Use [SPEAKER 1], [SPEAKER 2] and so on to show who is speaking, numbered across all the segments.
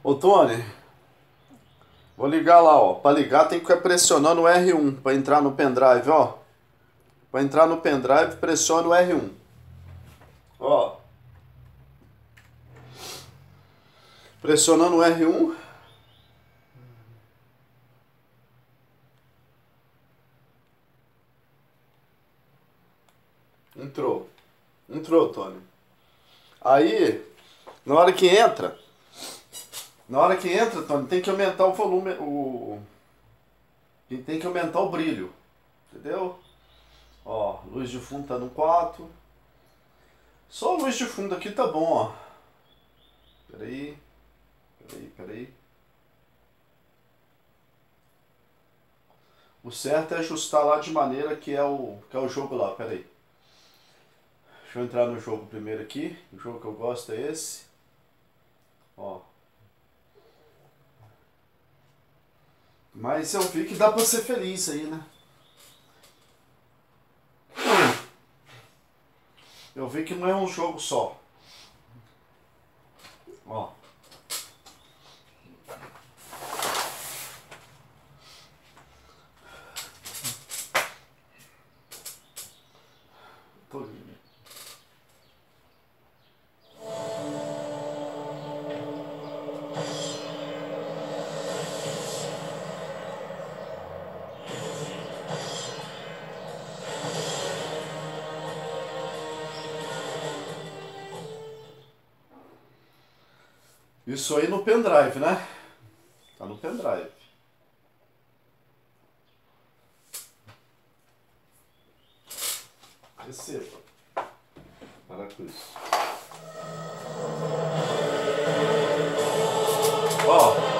[SPEAKER 1] Ô Tony, vou ligar lá, ó. Pra ligar tem que ficar pressionando o R1 pra entrar no pendrive, ó. Pra entrar no pendrive, pressiona o R1. Ó. Pressionando o R1. Entrou. Entrou, Tony. Aí, na hora que entra, Tony, tem que aumentar o volume, e tem que aumentar o brilho. Entendeu? Ó, luz de fundo tá no 4. Só a luz de fundo aqui tá bom, ó. Peraí. Peraí. O certo é ajustar lá de maneira que é o jogo lá, peraí. Deixa eu entrar no jogo primeiro aqui. O jogo que eu gosto é esse. Ó. Mas eu vi que dá pra ser feliz aí, né? Eu vi que não é um jogo só. Ó. Tô lindo. Isso aí no pendrive, né? Tá no pendrive. Receba. Para com isso. Ó.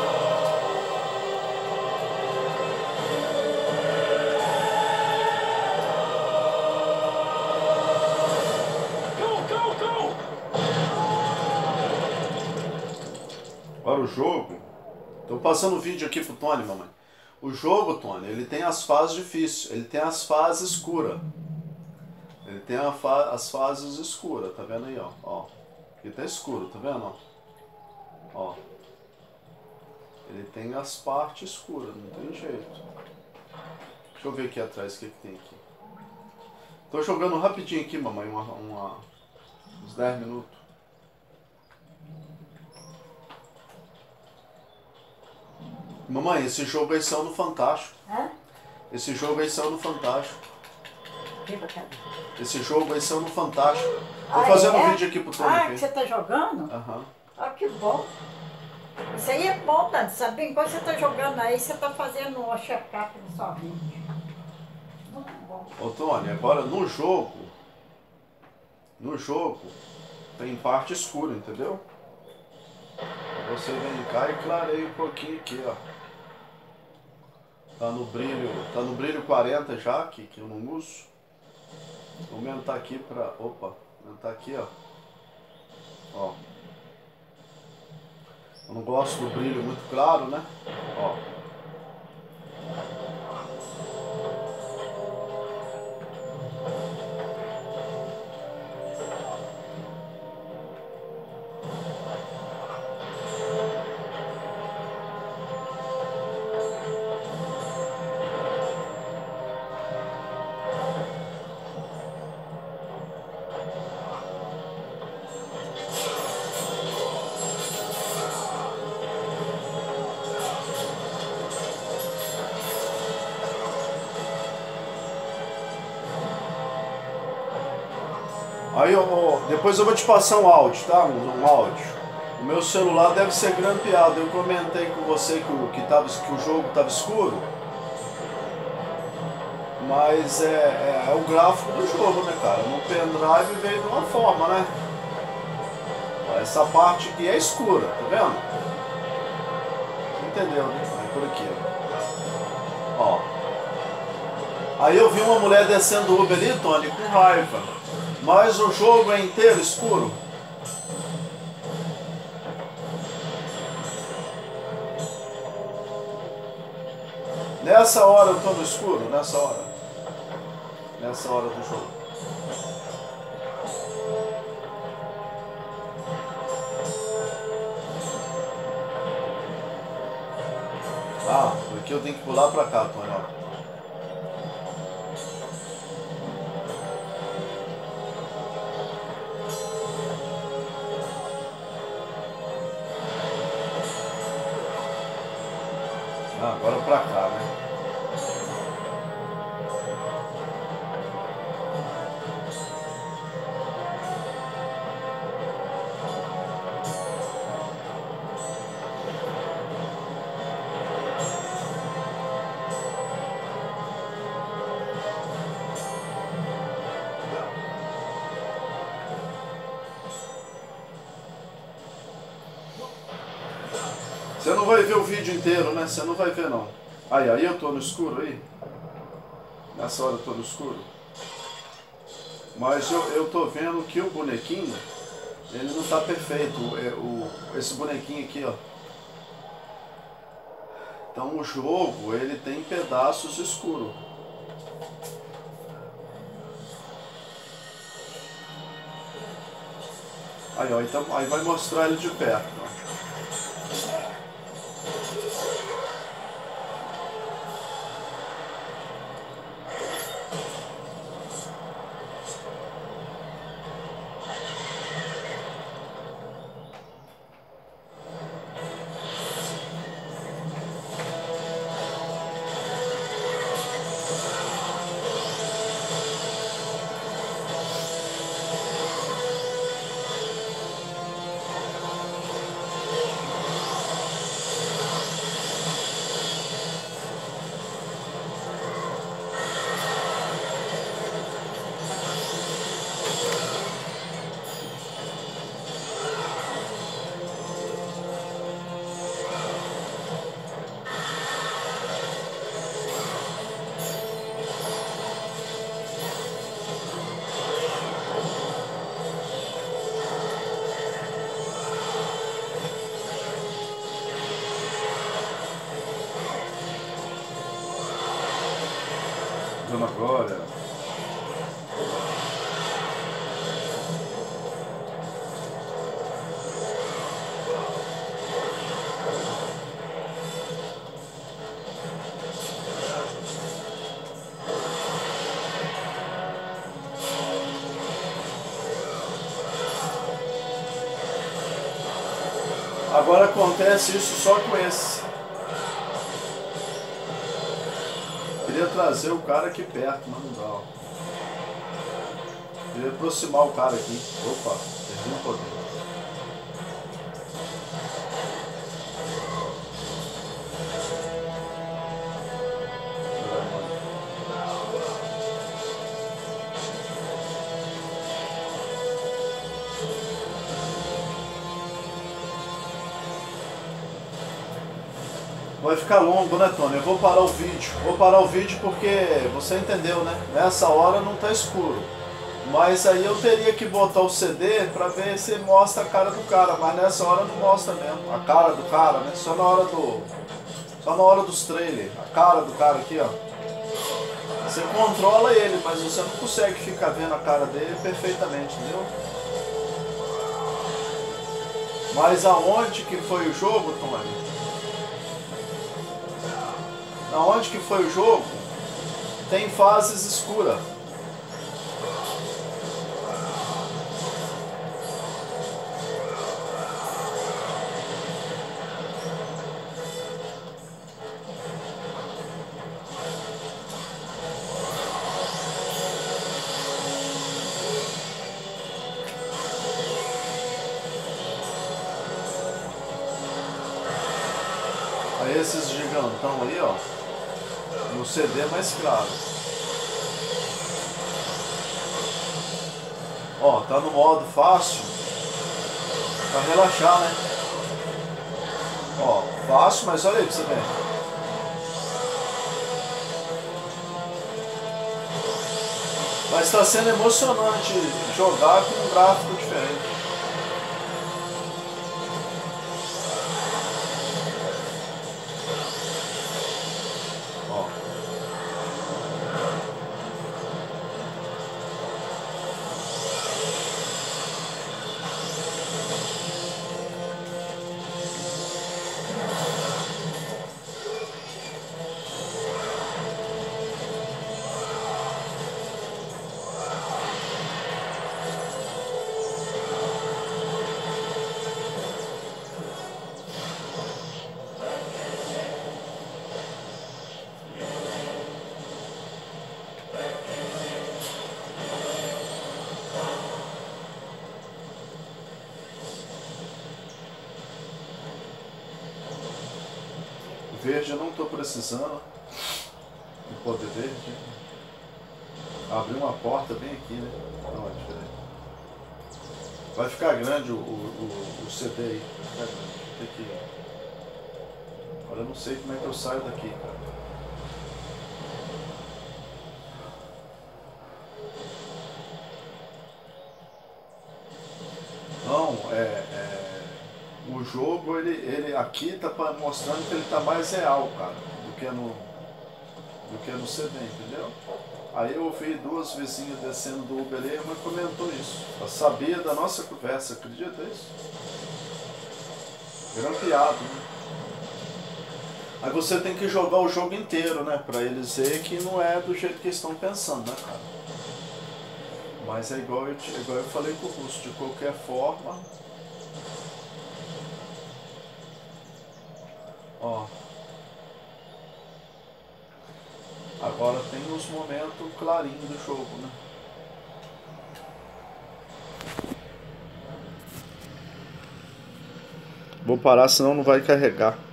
[SPEAKER 1] Para o jogo. Tô passando o vídeo aqui pro Tony, mamãe. O jogo, Tony, ele tem as fases difíceis. Ele tem as fases escuras. Ele tem as fases escuras, tá vendo aí, ó? Ó. Aqui tá escuro, tá vendo? Ó. Ele tem as partes escuras, não tem jeito. Deixa eu ver aqui atrás o que tem aqui. Tô jogando rapidinho aqui, mamãe, uns 10 minutos. Mamãe, esse jogo aí saiu no Fantástico.
[SPEAKER 2] Hã?
[SPEAKER 1] Esse jogo aí saiu no Fantástico.
[SPEAKER 2] Que bacana.
[SPEAKER 1] Esse jogo aí saiu no Fantástico. Tô
[SPEAKER 2] Ah,
[SPEAKER 1] fazendo um
[SPEAKER 2] é?
[SPEAKER 1] vídeo aqui pro Tony.
[SPEAKER 2] Ah,
[SPEAKER 1] aqui.
[SPEAKER 2] que você tá jogando?
[SPEAKER 1] Aham.
[SPEAKER 2] Ah, que bom. Isso aí é bom, Dani, sabe? Enquanto você tá jogando aí, você tá fazendo uma check-up na sua vida. Muito bom.
[SPEAKER 1] Ô Tony, agora no jogo, tem parte escura, entendeu? Você vem cá e clareia um pouquinho aqui, ó. Tá no brilho 40 já, que eu não uso. Vou aumentar aqui pra... Opa, aumentar aqui, ó. Ó. Eu não gosto do brilho muito claro, né? Ó. Aí depois eu vou te passar um áudio, tá? Um áudio. O meu celular deve ser grampeado. Eu comentei com você que o jogo estava escuro. Mas é o gráfico do jogo, né, cara? No pendrive veio de uma forma, né? Essa parte aqui é escura, tá vendo? Entendeu, né? É por aqui, ó. Aí eu vi uma mulher descendo o Uber ali, Tony, com raiva. Mas o jogo é inteiro escuro. Nessa hora eu tô no escuro, nessa hora. Nessa hora do jogo. Ah, aqui eu tenho que pular pra cá, Tony, ó. Ah, agora pra cá, né? Você não vai ver o vídeo inteiro, né? Você não vai ver, não. Aí eu tô no escuro aí. Nessa hora eu tô no escuro. Mas eu tô vendo que o bonequinho, ele não tá perfeito. Esse bonequinho aqui, ó. Então o jogo, ele tem pedaços escuros. Aí, ó, então, aí vai mostrar ele de perto, ó. Dona Glória. Agora acontece isso só com esse. Queria trazer o cara aqui perto, mas não dá. Ó. Queria aproximar o cara aqui. Opa, perdi o poder. Vai ficar longo, né, Tony? Eu vou parar o vídeo. Vou parar o vídeo porque você entendeu, né? Nessa hora não tá escuro. Mas aí eu teria que botar o CD pra ver se mostra a cara do cara. Mas nessa hora não mostra mesmo. A cara do cara, né? Só na hora dos trailers. A cara do cara aqui, ó. Você controla ele, mas você não consegue ficar vendo a cara dele perfeitamente, entendeu? Mas aonde que foi o jogo, Tony? Aonde que foi o jogo, tem fases escuras. Aí esses gigantão aí, ó. No CD é mais claro. Ó, tá no modo fácil. Pra relaxar, né? Ó, fácil, mas olha aí pra você ver. Mas tá sendo emocionante jogar com um gráfico diferente. verde eu não estou precisando. O poder verde. Abriu uma porta bem aqui, né? Não, é diferente. Vai ficar grande o CD aí. Vai ficar grande. Tem que... Agora eu não sei como é que eu saio daqui, cara. Não, o jogo, ele aqui tá mostrando que ele tá mais real, cara, do que no CD, entendeu? Aí eu ouvi duas vizinhas descendo do Uber e uma comentou isso. Ela sabia da nossa conversa, acredita isso? Grampeado, né? Aí você tem que jogar o jogo inteiro, né? Pra eles verem que não é do jeito que eles estão pensando, né, cara? Mas é igual eu falei com o Russo, de qualquer forma. Ó. Agora tem os momentos clarinhos do jogo, né? Vou parar, senão não vai carregar.